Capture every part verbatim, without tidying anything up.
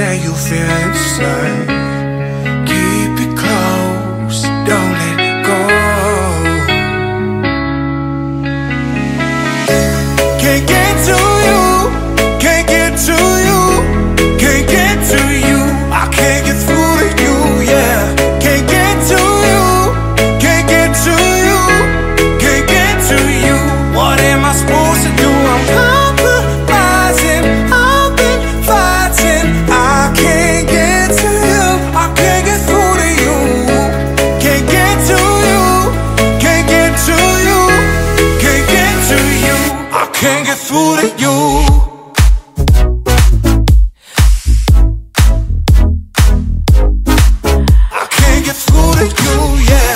say you feel inside. Keep it close, don't let it go. Can't get to you, can't get to you, can't get to you. I can't get through to you, yeah. Can't get to you, can't get to you, can't get to you. What am I supposed to do? I'm compromising, I've been fighting. I can't get to you, I can't get through to you. Can't get to you, can't get to you, can't get to you. I can't get through to you. I can't get through to you, yeah.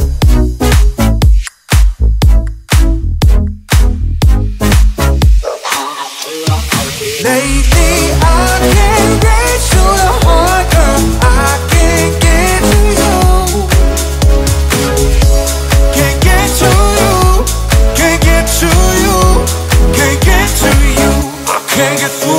Lately I can't reach to the heart, girl. I can't get to you. Can't get to you, can't get to you, can't get to you. I can't get through.